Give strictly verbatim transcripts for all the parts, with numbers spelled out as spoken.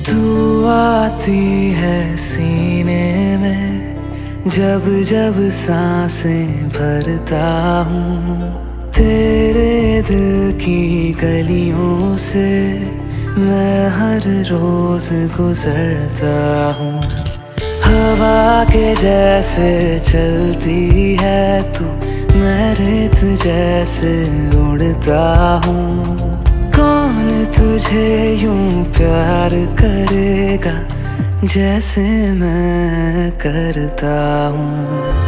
तू आती है सीने में, जब जब सांसें भरता हूँ। तेरे दिल की गलियों से मैं हर रोज गुजरता हूँ। हवा के जैसे चलती है तू, मैं रेत जैसे उड़ता हूँ। कौन तुझे यूं प्यार करेगा जैसे मैं करता हूँ।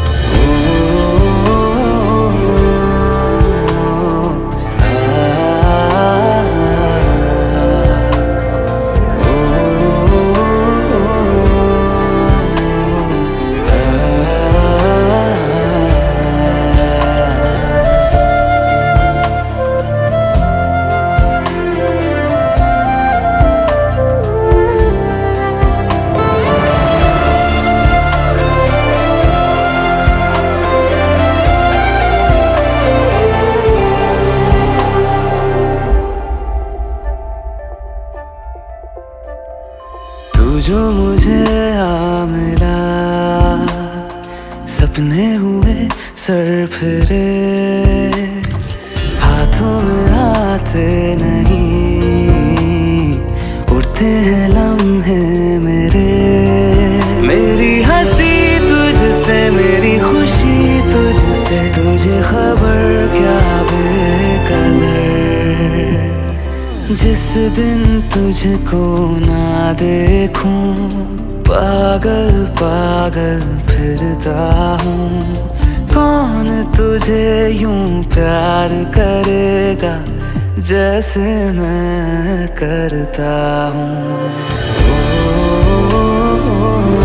तू जो मुझे आ मिला, सपने हुए सर फिरे, हाथों में आते नहीं, उड़ते हैं लम्हे मेरे। मेरी हंसी तुझसे, मेरी खुशी तुझसे, तुझे खबर क्या बेकदर। जिस दिन तुझको ना देखूं, पागल पागल फिरता हूँ। कौन तुझे यूं प्यार करेगा जैसे मैं करता हूँ।